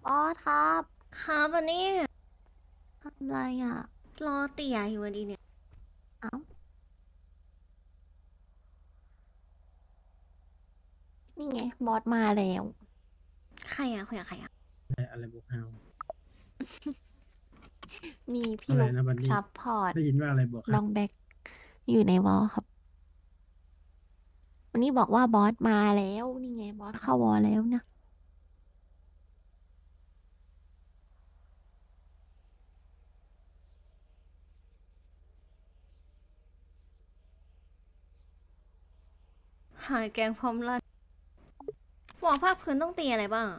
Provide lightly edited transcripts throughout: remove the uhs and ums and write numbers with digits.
บอสครับครับวันนี้ทำอะไรอ่ะรอเตี่ยอยู่ดีเนี่ยเอ้านี่ไงบอสมาแล้วใครอะคุยกับใครอะอะไรบวกเฮามีพี่อะไรลุกนะบันนี่ซัพพอร์ตได้ยินว่าอะไรบวกครับน้องแบ็คอยู่ในวอลครับวันนี้บอกว่าบอสมาแล้วนี่ไงบอสเข้าวอลแล้วนะหายแกงพร้อมรันบอกภาคพื้นต้องตีอะไรบ้าง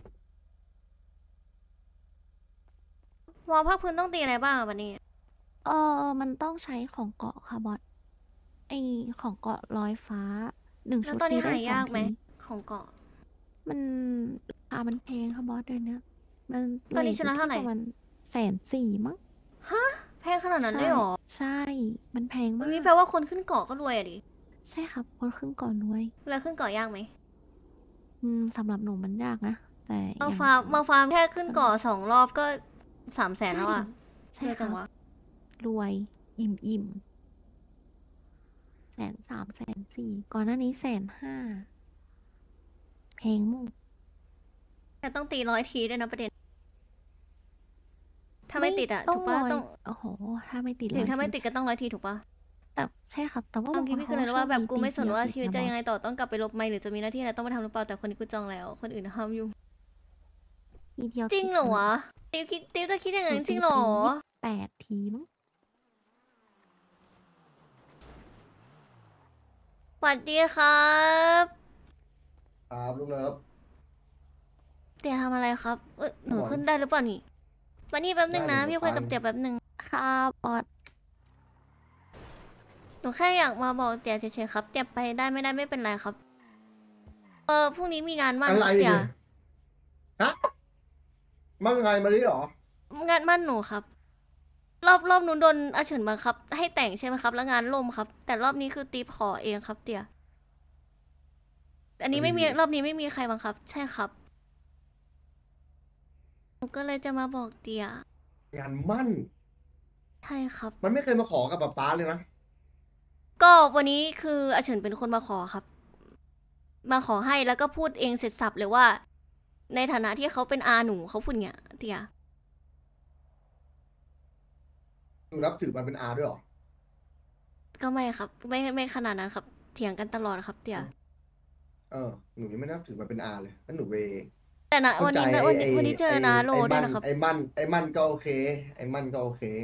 วอลภาคพื้นต้องตีอะไรบ้างอะวันนี้เออมันต้องใช้ของเกาะค่ะบอสไอของเกาะลอยฟ้าหนึ่งชุดแล้วตอนนี้ตีได้สองหายากไหมทีของเกาะมันราคามันแพงค่ะบอสเดี๋ยวนี้มันตอนนี้เลทอยู่ชุดละเท่าไหร่ที่ประมาณ140,000มั้งฮะแพงขนาดนั้นใช่เลยเหรอใช่มันแพงวันมากนี้แปลว่าคนขึ้นเกาะก็รวยอะดิใช่ครับคนขึ้นก่อนด้วยแล้วขึ้นเกาะยากไหมสำหรับหนูมันยากนะแต่อย่างมาฟาร์มแค่ขึ้นเกาะ2 รอบก็300,000 ใช่แล้วอะใช่ครับเยอะจังวะรวยอิ่ม130,000 130,000 140,000ก่อนหน้านี้150,000แพงมากแต่ต้องตี100 ทีด้วยนะประเด็นถ้าไม่ไม่ติดอะต้อถูกปะงรอยต้องโอ้โหถ้าไม่ติดถึงถ้าไม่ร้อยทีติดก็ต้อง100 ทีถูกปะแต่ใช่ครับแต่ว่าบางบางคนเขาทีพี่คือเลยก็โชคดีว่าแบบกูตีทีเดียวไม่สนว่าติดนะบอสชีวิตจะยังไงต่อต้องกลับไปลบไหมหรือจะมีหน้าที่อะไรต้องไปทำหรือเปล่าแต่คนนี้กูจองแล้วคนอื่นห้ามยุ่งทีเดียวจริงเหรอติดเลยวะติ๊บจะคิดอย่างหนูนั้นจริตีงเหรอไป28 ทีมั้งสวัสดีครับครับลูกเลิฟเตี๋ยทำอะไรครับหนูหมอนขึ้นได้หรือเปล่านี่วันนี้แป๊บนึได้งนะพี่คุยเดี๋ยวหนูฟังกับเตี๋ยแป๊บนึงครับบอสหนูแค่อยากมาบอกเตี๋ยเฉยๆครับเตี๋ยไปได้ไม่ได้ไม่เป็นไรครับพรุ่งนี้มีงานมั่นอะไรครับเตี๋ยเนี่ยฮะมั่งไงมาดิหรองานมั่นหนูครับรอบหนูโดนอาเฉินบังคับให้แต่งใช่ไหมครับแล้วงานล่มครับแต่รอบนี้คือตีขอเองครับเตี๋ย อันนี้ไม่มีรอบนี้ไม่มีใครบังคับใช่ครับหนูก็เลยจะมาบอกเตียงานมั่นใช่ครับมันไม่เคยมาขอกับป๊าเลยนะก็วันนี้คืออาเฉินเป็นคนมาขอครับ มาขอให้แล้วก็พูดเองเสร็จสับเลยว่า ในฐานะที่เขาเป็นอาหนูเขาพูดเงี้ยเตียหนูนับถือมันเป็นอาด้วยหรอก็ไม่ครับไม่ขนาดนั้นครับเถียงกันตลอดครับเตียเออหนูยังไม่นับถือมันเป็นอาเลยแล้วหนูไปแต่นะเข้าใจวันนี้เจอนาโรด้วยนะครับไอ้มั่นก็โอเคไอ้มั่นก็โอเค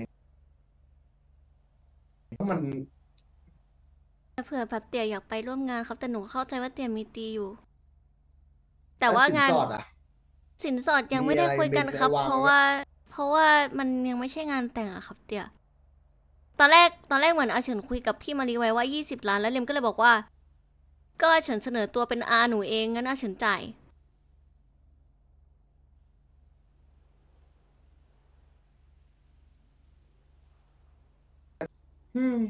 เพราะมันเผื่อแบบเตียอยากไปร่วมงานครับแต่หนูเข้าใจว่าเตียมีตีอยู่ แต่แล้วสินว่างานสอดอ่ะสินสอดยังมีไม่ได้อะไรคุยกันครับวางไว้เพราะว่ามันยังไม่ใช่งานแต่งอะครับเตีย ตอนแรกเหมือนอาเฉินคุยกับพี่มารีไว้ว่า20 ล้านแล้วเลมก็เลยบอกว่าก็อาเฉินเสนอตัวเป็นอาหนูเองงั้นอาเฉินจ่ายอืม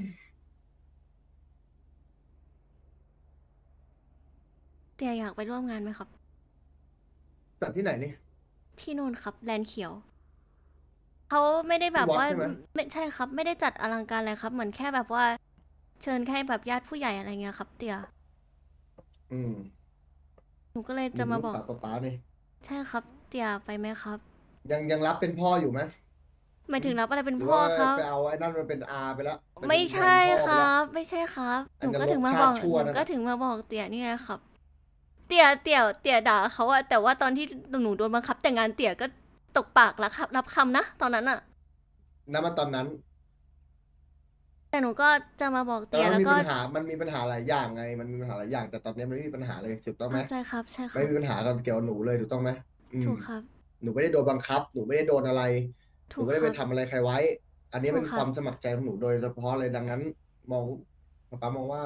เตียอยากไปร่วมงานไหมครับจัดที่ไหนนี่ที่นู่นครับแลนด์เขียวเขาไม่ได้แบที่บว่าวัดใช่ไหมไม่ใช่ครับไม่ได้จัดอลังการอะไรครับเหมือนแค่แบบว่าเชิญแค่แบบญาติผู้ใหญ่อะไรเงี้ยครับเตียอืมหนูก็เลยหนูจะมาบอกลูกสาวป๊านี่ใช่ครับเตียไปไหมครับยังรับเป็นพ่ออยู่ไหมหมายถึงรับอะไรเป็นหรือว่าพ่อครับไปเอาไอ้นั่นมันเป็นอาไปแล้วไปไม่ถึงแทนใช่พ่อไปแล้วครับไม่ใช่ครับไอ้นรกชาติชั่วนั่นน่ะเตียนี่ไงครับ เตี่ยด่าเขาอะแต่ว่าตอนที่หนูโดนบังคับแต่งงานเตี่ยก็ตกปากแล้วครับรับคำนะตอนนั้นอะนั่นมันตอนนั้นแต่หนูก็จะมาบอกแต่เตี่ยแล้วก็มันมีปัญหาหลายอย่างไงมันมีปัญหาหลายอย่างแต่ตอนนี้มันไม่มีปัญหาเลยถูกต้องไหมเข้าใจครับใช่คไม่รับมีปัญหากันเกี่ยวกับหนูเลยถูกต้องไหมอืมถูกครับหนูไม่ได้โดนบังคับหนูไม่ได้โดนอะไรหนูไม่ได้ถูกครับไปทำอะไรใครไว้อันนี้เป็นถูกครับความสมัครใจของหนูโดยเฉพาะเลยดังนั้นมองป๊ามองว่า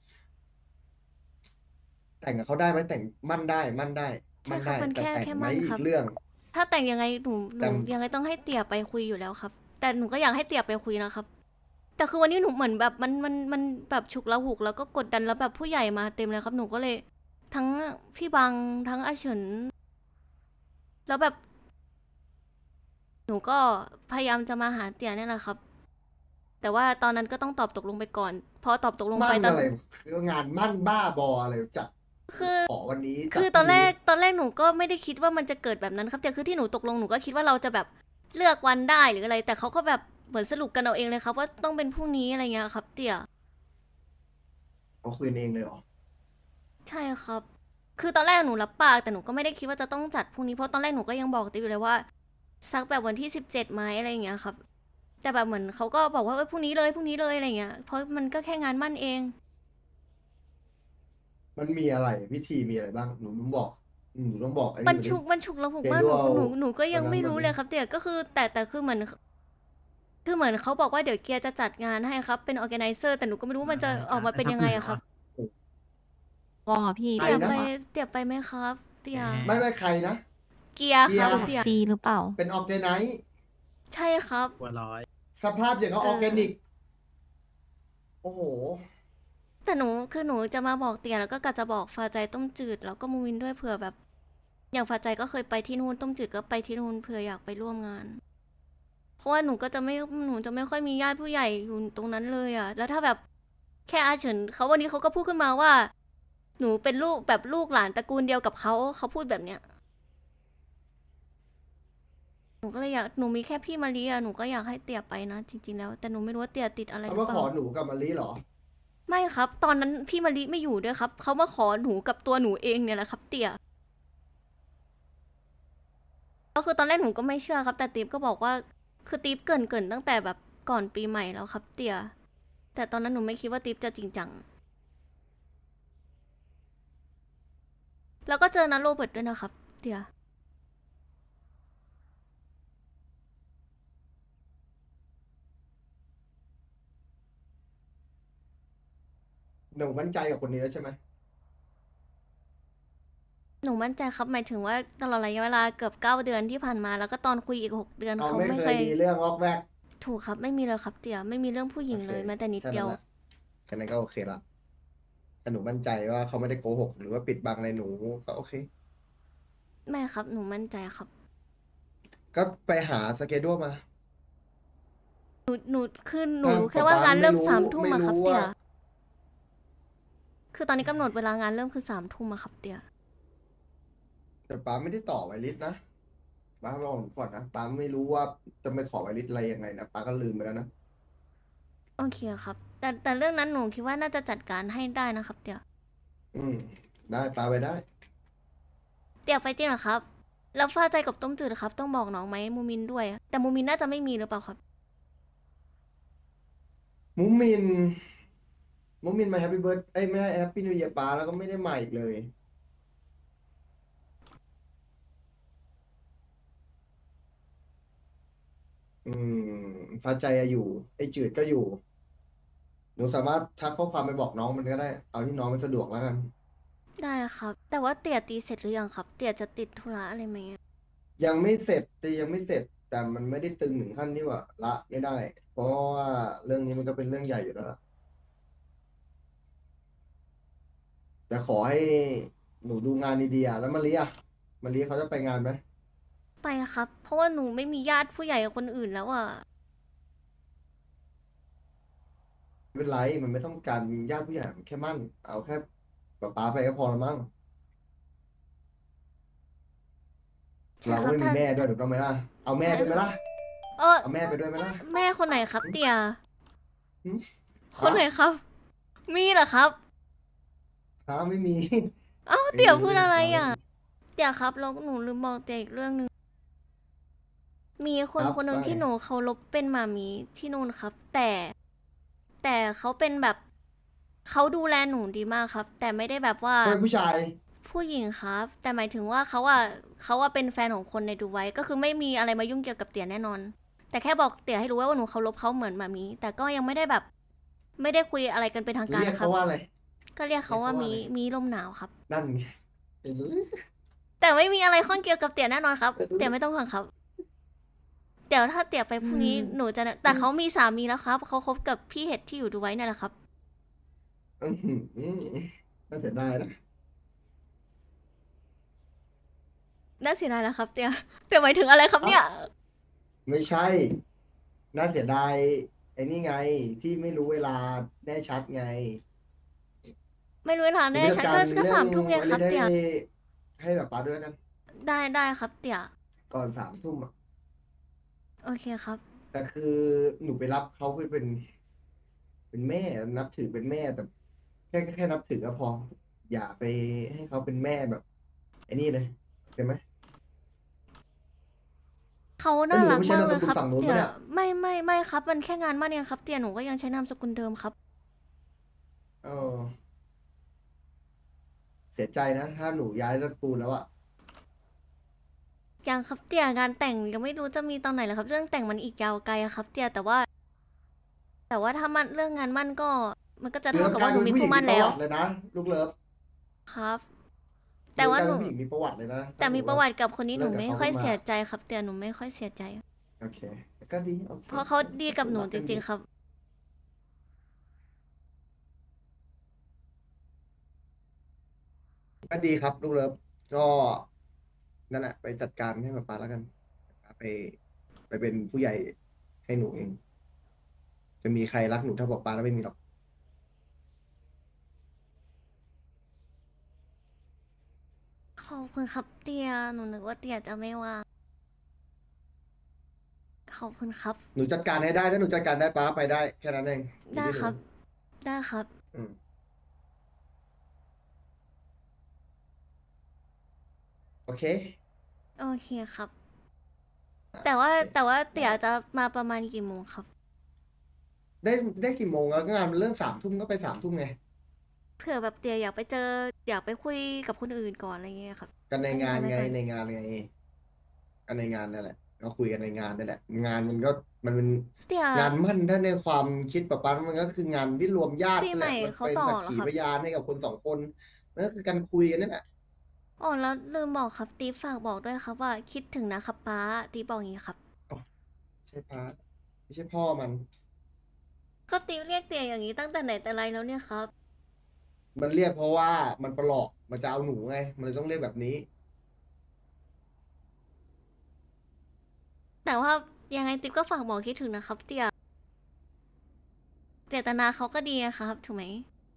แต่งกับเขาได้ไหมแต่งมั่นได้มั่นได้ใช่มั่นได้ครับมันแค่แต่แต่งไหมมั่นครับอีกเรื่องถ้าแต่งยังไงหนูแต่ยังไงต้องให้เตี่ยไปคุยอยู่แล้วครับแต่หนูก็อยากให้เตี่ยไปคุยนะครับแต่คือวันนี้หนูเหมือนแบบมันแบบฉุกละหุกแล้วก็กดดันแล้วแบบผู้ใหญ่มาเต็มเลยครับหนูก็เลยทั้งพี่บังทั้งอาเฉิน แล้วแบบหนูก็พยายามจะมาหาเตี่ยเนี่ยแหละครับ แต่ว่าตอนนั้นก็ต้องตอบตกลงไปก่อน พอตอบตกลงมั่ไปนตอนอะไรคืองานมั่นบ้าบออะไรจัดคือขอวันนี้จัดคือตอนพแรรุ่งกหนูก็ไม่ได้คิดว่ามันจะเกิดแบบนั้นครับแต่คือที่หนูตกลงหนูก็คิดว่าเราจะแบบเลือกวันได้หรืออะไร แต่เขาก็แบบเหมือนสรุปกันเอาเองเลยครับ ว่าต้องเป็นพรุ่งนี้อะไรเงี้ยครับ เตี่ยเขาคืนเองเลยเหรอใช่ครับ คือตอนแรกหนูรับปากแต่หนูก็ไม่ได้คิดว่าจะต้องจัดพรุ่งนี้เพราะตอนแรกหนูก็ยังบอกติ๊บอยู่เลยว่าสักแบบวันที่17ไหมอะไรอย่างเงี้ยครับ แต่แบบเหมือนเขาก็บอกว่าพรุ่งนี้เลยอะไรเงี้ยเพราะมันก็แค่งานมั่นเองมันมีอะไรพิธีมีอะไรบ้างหนูต้องบอกหนูต้องบอกไอ้มันนี่ฉุกระหุกมากเดี๋ยวหนูก็ยังเอาไม่รู้วันนั้นเลยครับเตี่ยก็คือแต่คือเหมือนเขาบอกว่าเดี๋ยวเกียร์จะจัดงานให้ครับเป็น organizer แต่หนูก็ไม่รู้ว่ามันจะออกมาเป็นยังไงอะครับวอพี่ใครเตี่ยนะไปไหมครับเตี่ยไม่ใครนะเกียร์ครับเกียร์เตี่ยซีหรือเปล่าเป็นออร์แกไนซ์ใช่ครับหัวร้อยสภาพอย่างกับออร์แกนิก โอ้โหแต่หนูจะมาบอกเตี่ยแล้วก็กะจะบอกฟ้าใจต้มจืดแล้วก็มูวินด้วยเผื่อแบบ อย่างฟ้าใจก็เคยไปที่นู่นต้มจืดก็ไปที่นู่นเผื่ออยากไปร่วมงาน เพราะว่าหนูจะไม่ค่อยมีญาติผู้ใหญ่อยู่ตรงนั้นเลยอ่ะ แล้วถ้าแบบแค่อาเฉินเขาวันนี้เขาก็พูดขึ้นมาว่า หนูเป็นลูกแบบลูกหลานตระกูลเดียวกับเขาพูดแบบเนี้ยหนูก็เลยอยากหนูมีแค่พี่มารีอะหนูก็อยากให้เตี่ยไปนะจริงๆแล้วแต่หนูไม่รู้ว่าเตี่ยติดอะไรหเขารือมาเปขอล่าหนูกับมะลิเหรอไม่ครับ ตอนนั้นพี่มารีไม่อยู่ด้วยครับเขามาขอหนูกับตัวหนูเองเนี่ยแหละครับ เตี่ยก็คือตอนแรกหนูก็ไม่เชื่อครับ แต่ติ๊บก็บอกว่าคือติ๊บเกรินตั้งแต่แบบก่อนปีใหม่แล้วครับ เตี่ยแต่ตอนนั้นหนูไม่คิดว่าติ๊บจะจริงจังแล้วก็เจอนะโรเบิร์ตด้วยนะครับ เตี่ยหนูมั่นใจกับคนนี้แล้วใช่ไหมหนูมั่นใจครับหมายถึงว่าตลอดระยะเวลาเกือบ9 เดือนที่ผ่านมาแล้วก็ตอนคุยอีก6 เดือนเขาเขาไม่ไม่เคเคยยมีเรื่องวอกแวกถูกครับไม่มีเลยครับเตี่ยไม่มีเรื่องผู้หญิงเลยโอคแม้แต่นิดเดียวแค่นั้นก็โอเคละแต่หนูมั่นใจว่าเขาไม่ได้โกหกหรือว่าปิดบังอะไรหนูก็โอเคไม่ครับหนูมั่นใจครับก็ไปหาสเกดูมาหนูคือหนูอ่ะรู้แค่ว่างานเริ่มป๊า 3 ทุ่มอะครับไม่รู้เตี่ยว่าคือตอนนี้กำหนดเวลางานเริ่มคือ3 ทุ่มอะครับเตี่ยแต่ป้าไม่ได้ต่อไวลิสนะป้าลองหนูก่อนนะป้าไม่รู้ว่าจะไปขอไวลิสอะไรยังไงนะป้าก็ลืมไปแล้วนะโอเคครับ แต่เรื่องนั้นหนูคิดว่าน่าจะจัดการให้ได้นะครับ เตี่ยได้ป้าไปได้เตี่ยไปจริงเหรอครับแล้วฟ้าใจกับต้มจืดครับ ต้องบอกน้องไหมมูมินด้วยอะแต่มูมินน่าจะไม่มีหรือเปล่าครับมุมมินมาแฮปปี้เบิร์ดไอ้ยไม่แฮปปี้นิวเยียร์ป้าแล้วก็ไม่ได้มาอีกเลย ฟ้าใจอะอยู่ ไอ้จืดก็อยู่ หนูสามารถทักข้อความไปบอกน้องมันก็ได้ เอาที่น้องมันสะดวกแล้วกันได้ครับ แต่ว่าเตี่ยตีเสร็จหรือยังครับ เตี่ยจะติดธุระอะไรไหมอะยังไม่เสร็จแต่ยังไม่เสร็จ แต่มันไม่ได้ตึงถึงขั้นที่ว่าละไม่ได้ เพราะว่าเรื่องนี้มันก็เป็นเรื่องใหญ่อยู่แล้วล่ะแต่ขอให้หนูดูงานดีๆอะแล้วมาริเขาจะไปงานไหมไปครับ เพราะว่าหนูไม่มีญาติผู้ใหญ่กับคนอื่นแล้วอะไม่เป็นไร มันไม่ต้องการญาติผู้ใหญ่แค่มั่น เอาแค่ป๊าไปก็พอละมั้งใช่เราครับไม่มีถ้าแม่ด้วยถูกต้องไหมล่ะ เอาแม่ด้วยไหมล่ะเออเอาแม่ไปด้วยไหมล่ะแม่คนไหนครับ เตี่ยหืมคนไหนครับ มีเหรอครับไม่มีเอ้าเตี่ยพูดอะไรอ่ะ เตี่ยครับแล้วหนูลืมบอกเตี่ยอีกเรื่องหนึงมีคนครับคนหนึ่งว่าไงที่หนูเคารพเป็นหมามีที่นู่นครับ แต่เขาเป็นแบบเขาดูแลหนูดีมากครับ แต่ไม่ได้แบบว่าเป็นผู้ชายผู้หญิงครับ แต่หมายถึงว่าเขาเป็นแฟนของคนในดูไว้ก็คือไม่มีอะไรมายุ่งเกี่ยวกับเตี่ยแน่นอน แต่แค่บอกเตี่ยให้รู้ว่าหนูเคารพเขาเหมือนหมามีแต่ก็ยังไม่ได้แบบ ไม่ได้คุยอะไรกันเป็นทางการเรียกนะครัเขาบว่าอะไรก็เรียกเขาว่าเรียกเขาว่าอะไรมีลมหนาวครับนั่นไงแต่ไม่มีอะไรข้องเกี่ยวกับเตี่ยแน่นอนครับ เตี่ยไม่ต้องห่วงครับ เดี๋ยวถ้าเตี่ยไปพรุ่งนี้หนูจะแต่เขามีสามีแล้วครับเขาคบกับพี่เห็ดที่อยู่ดูไว้นั่นแหละครับอื้อหือน่าเสียดายนะน่าเสียดายนะครับ เตี่ยหมายถึงอะไรครับเนี่ยไม่ใช่ น่าเสียดายไอ้นี่ไง ที่ไม่รู้เวลาแน่ชัดไงไม่รู้เวลาหนูแน่ไปจัดการชัดก็เรื่อง 3 ทุ่มไงอันนี้ครับเตี่ยให้แบบป้าด้วยแล้วกันได้ครับเตี่ยก่อน3 ทุ่มอ่ะโอเคครับแต่คือหนูไปรับเขาเป็นแม่นับถือเป็นแม่แต่แค่นับถือก็พอ อย่าไปให้เขาเป็นแม่แบบไอ้นี่เลยเห็นไหมเขาแล้วหนูน่ารักไม่ใช่นามสมากเลยครับกุลฝั่งนู้นเตี่ยปะเนี่ยไม่ครับมันแค่งานมั่นเองครับเตี่ยหนูก็ยังใช้นามสกุลเดิมครับเออเสียใจนะ ถ้าหนูย้ายนามสกุลแล้วอะยังครับเตี่ยงานแต่งยังไม่รู้จะมีตอนไหนเลยครับ เรื่องแต่งมันอีกยาวไกลอะครับเตี่ยแต่ว่าถ้ามันเรื่องงานมั่นก็มันก็จะหรือเท่าต้องกับกลายว่าหนูเป็นมีผู้หญิคู่งมั่มีนประแล้ววัติเลยนะลูกเลิฟครับหรืแต่อต้อว่างกลายหนูเป็นผู้หญิงมีประวัติเลยนะแต่มีประวัติกับคนนี้หเลินูกกับไม่เขาค่อยขึ้นมาเสียใจครับเตี่ยหนูไม่ค่อยเสียใจโอเคก็ดีโอเคเพราะเขาดีกับหนูรัจกันริดีงๆครับก็ดีครับลูกเลิฟก็นั่นแหละไปจัดการให้ป๊าแล้วกันป๊าไปเป็นผู้ใหญ่ให้หนูเอง จะมีใครรักหนูเท่าป๊าแล้วไม่มีหรอกขอบคุณครับเตี่ยหนูนึกว่าเตี่ยจะไม่ว่างขอบคุณครับหนูจัดการให้ได้ถ้าหนูจัดการได้ป๊าไปได้แค่นั้นเองอยู่ได้ที่หนูครับ ได้ครับอืมโอเคโอเคครับ แต่ว่าโอเคเตี่ยจะมาประมาณกี่โมงครับได้กี่โมงแล้วงานมันเริ่ม3 ทุ่มก็ไป3 ทุ่มไงเผื่อแบบเตี่ยอยากไปเจออยากไปคุยกับคนอื่นก่อนอะไรเงี้ยครับกันในงานไงให้ทำไว้ก่อนในงานไงกันในงานนั่นแหละก็คุยกันในงานนั่นแหละ งานมันเป็นเตี่ยงานมั่นถ้าในความคิดป๊ามันก็คืองานที่รวมญาติปีนั่นใหแหม่ละมันเขาเป็นต่อสักเหรอขีครับพยานให้กับคน2 คนมันก็คือการคุยกันนั่นแหละอ๋อแล้วลืมบอกครับตีฝากบอกด้วยครับว่าคิดถึงนะครับป้าตีบอกอย่างนี้ครับใช่พาไม่ใช่พ่อมันก็ตีเรียกเตี่ยอย่างนี้ตั้งแต่ไหนแต่ไรแล้วเนี่ยครับมันเรียกเพราะว่ามันประหลอกมันจะเอาหนูไง มันเลยต้องเรียกแบบนี้แต่ว่ายังไงติ๊บก็ฝากบอกคิดถึงนะครับเตี่ยเจตนาเขาก็ดีนะครับถูกไหม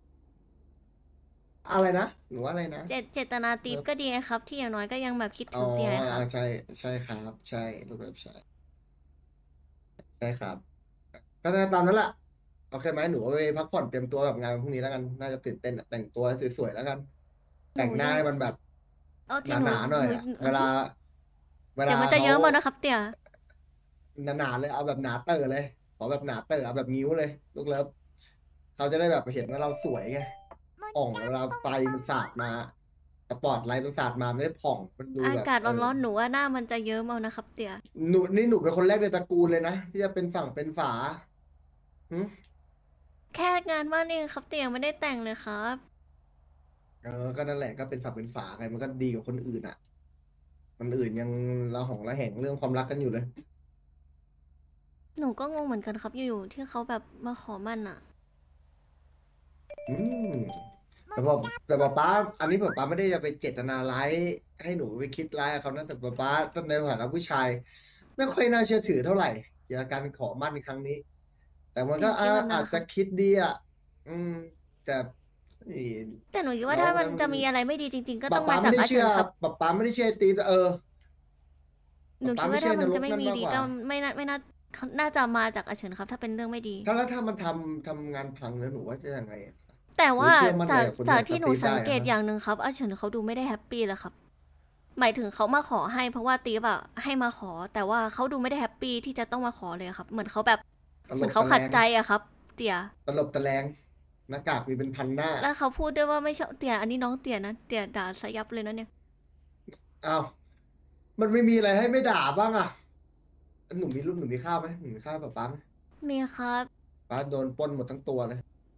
อะไรนะหนูว่าอะไรนะเจตนาติ๊บก็ดีนะครับ ที่อย่างน้อยก็ยังแบบคิดอ๋ถึองเตี่ยครับใช่ใช่ครับ ใช่ลูกเลิฟใช่ใช่ครับ ก็น่าตามนั้นแหละโอเคไหมหนูไปพักผ่อนเตรียมตัวกับงานพรุ่งนี้แล้วกัน น่าจะตื่นเต้นอะแต่งตัวสวยๆแล้วกัน แต่งหน้าให้มันแบบเอาจริงหนาๆหน่อยอะเวลาเดี๋ยวมันจะเยอะหมดนะครับเตี่ยหนาๆเลยเอาแบบหนาเต๋อเลยขอแบบหนาเต๋อเอาแบบนิ้วเลยลูกเลิฟเขาจะได้แบบเห็นว่าเราสวยไงผ่องเวลาไฟมันสาดมาสปอตไลท์มันสาดมาไม่ได้ผ่องมันดูอาแบบกาศร้อนๆหนูว่าหน้ามันจะเยิ้มเอานะครับเตี่ยหนูเป็นคนแรกในตระกูลเลยนะที่จะเป็นฝั่งเป็นฝาหึแค่งานว่านเองครับเตี่ยไม่ได้แต่งเลยครับก็นั่นแหละก็เป็นฝั่งเป็นฝาไงมันก็ดีกว่าคนอื่นอ่ะคนอื่นยังระแหงเรื่องความรักกันอยู่เลยหนูก็งงเหมือนกันครับอยู่ๆที่เขาแบบมาขอมั่นอ่ะอืมแต่บอกแต่ป๊าอันนี้ป๊าไม่ได้จะไปเจตนาร้ายให้หนูไปคิดร้ายกับเขานะแต่ป๊าตั้งในฐานะผู้ชาย ไม่ค่อยน่าเชื่อถือเท่าไหร่เกี่ยวกับการขอมั่นครั้งนี้ แต่มันก็คิดแบบนั้นอาจเหรอครัจะบคิดดีอ่ะแต่นี่แต่หนูคิดว่าถ้ามันจะมีอะไรไม่ดีจริง ๆ ก็ต้องป๊ามาไม่จากได้อาเฉิเชื่อนครับป๊าไม่ได้เชื่อไอ้ตีแต่หนูคิดป๊าไม่ว่าเชื่ถ้าอมันนรจะกไม่นั่นมีมากดีกว่าก็น่าจะมาจากอาเฉินครับ ถ้าเป็นเรื่องไม่ดีแล้วถ้ามันทำงานพังแล้วหนูว่าจะยังไงอะแต่ว่าหนูเชื่อมั่นจากในคนจากอย่างที่หนูสตีฟสังเกตได้อะนะอย่างหนึ่งครับอาเฉินเขาดูไม่ได้แฮปปี้เลยครับ หมายถึงเขามาขอให้เพราะว่าตีบอะให้มาขอ แต่ว่าเขาดูไม่ได้แฮปปี้ที่จะต้องมาขอเลยครับ เหมือนเขาแบบตเหลมือบ นเขาตะขัดแลงใจอะครับ เตี่ยตลบตะแลงหน้ากากมีเป็นพันหน้าแล้วเขาพูดด้วยว่าไม่ชอบเตี่ยอันนี้น้องเตี่ยนะเตี่ยด่าสยับเลยนะเนี่ยอ้าวมันไม่มีอะไรให้ไม่ด่าบ้างอ่ะหนูมีรูปหนูมีข้าวไหมหนูมีข้าวป๊าไหมมีครับป๊าโดนปล้นหมดทั้งตัวเลย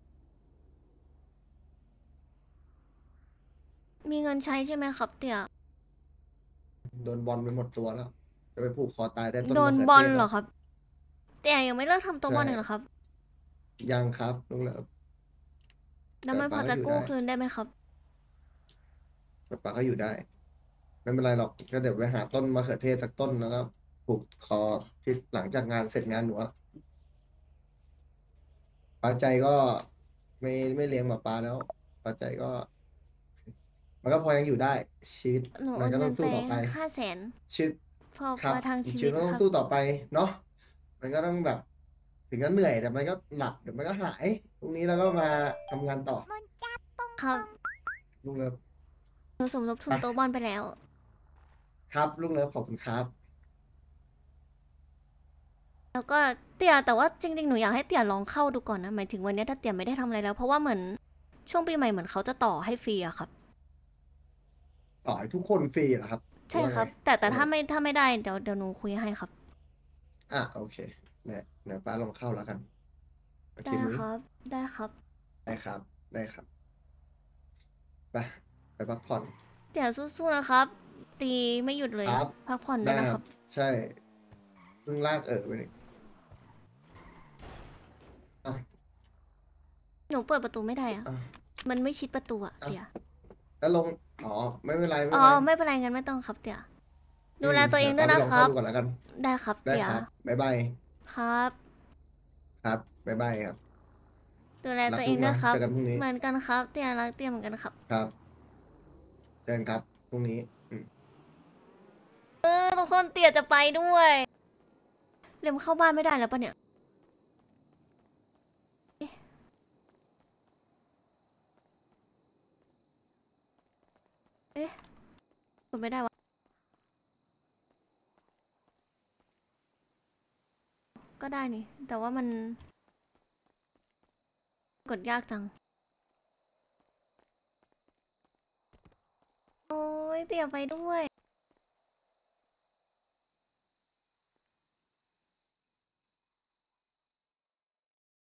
มีเงินใช้ใช่ไหมครับเตี่ยโดนบอลไปหมดตัวแล้ว จะไปผูกคอตายใต้ต้นโดนมะเขืบอลทศเหรแล้อวครับ เตี่ยยังไม่เลิกทำตัวใช่บอลหนึ่งเหรอครับยังครับลุงเลิฟแล้วมันแต่พอป๊าจะก็อยู่กู้ได้คืนได้ไหมครับป๊าก็อยู่ได้ ไม่เป็นไรหรอกก็เดี๋ยวไปหาต้นมะเขือเทศสักต้นแล้วก็ผูกคอที่หลังจากงานเสร็จงานหนูอะป้าใจก็ไม่เลี้ยงหมาป้าแล้วป้าใจก็ มันก็พอยังอยู่ได้ชีวิตหนูโอมันก็ต้นเงินไปองสู้ต่อไป 500,000 ชีวิตพอครับประทังชีชีวิตมันต้อวิตครับงสู้ต่อไปเนาะมันก็ต้องแบบ ถึงจะเหนื่อยแต่มันก็หลับเดี๋ยวมันก็หายพรุ่งนี้เราก็มาทำงานต่อครับลุงเลิฟหนูสมทบทุไปนโต๊ะบอลไปแล้วครับลุงเลิฟขอบคุณครับแล้วก็เตี่ยแต่ว่าจริงๆหนูอยากให้เตี่ยลองเข้าดูก่อนนะหมายถึงวันนี้ถ้าเตี่ยไม่ได้ทำอะไรแล้วเพราะว่าเหมือนช่วงปีใหม่เหมือนเขาจะต่อให้ฟรีอะครับต่อให้ทุกคนฟรีเหรอครับหรือว่าไงใช่ครับ แต่ถ้าไม่ได้เดี๋ยวหนูคุยให้ครับโอเคเนี่ยป้าลองเข้าแล้วกันโอเคได้มุ้ยครับ ได้ครับได้ครับได้ครับไปพักผ่อนเตี่ยสู้ๆนะครับ ตีไม่หยุดเลยครับพักผ่อนด้ได้วยนะครับครับใช่เพิ่งลากไปนี่อ่ะหนูเปิดประตูไม่ได้อะอ่ะมันไม่ชิดประตูอะอ่ะเตี่ยแล้วลงอ๋อไม่เป็นไรไม่อ๋อเป็นไรไม่เป็นไรงั้นไม่ต้องครับเตี่ยดูแลตัวเองด้วเดี๋ยวยนะครัป้าไปลองเข้าบดูก่อนแล้วกันได้ครับได้เตี่ยครับบ๊ายบายครับครับบ๊ายบายครับดูแลรักตัวเอลูงกด้วนะยครับเจอกันพรุ่งนี้เหมือนกันครับเตี่ยรักเตี่ยเหมือนกันครับครับเจอกันครับพรุ่งนี้ทุกคนเตี่ยจะไปด้วยเร็มเข้าบ้านไม่ได้แล้วปะเนี่ยเอ๊ะกดไม่ได้วะก็ได้นี่ แต่ว่ามันกดยากจัง โอ้ยเตี่ยไปด้วย